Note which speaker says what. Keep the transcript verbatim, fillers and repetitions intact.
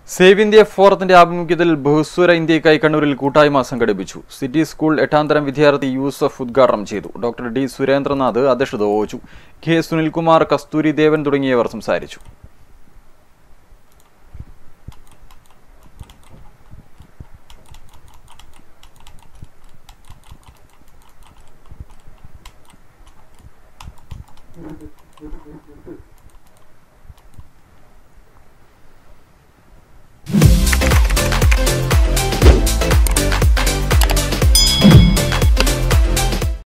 Speaker 1: Save India ഫോറത്തിന്റെ ആഭിമുഖ്യത്തിൽ ബഹുസ്വര ഇന്ത്യക്കായി കണ്ണൂരിൽ കൂട്ടായ്മ സംഘടിപ്പിച്ചു. സിറ്റി സ്കൂൾ എട്ടാം തരം വിദ്യാർത്ഥി യൂസഫ് ഉദ്ഘാടനം ചെയ്തു. ഡോക്ടർ ഡി സുരേന്ദ്രനാഥ് അധ്യക്ഷത വഹിച്ചു. കെ സുനിൽകുമാർ, കസ്തൂരി ദേവൻ തുടങ്ങിയവർ സംസാരിച്ചു.
Speaker 2: Thank you.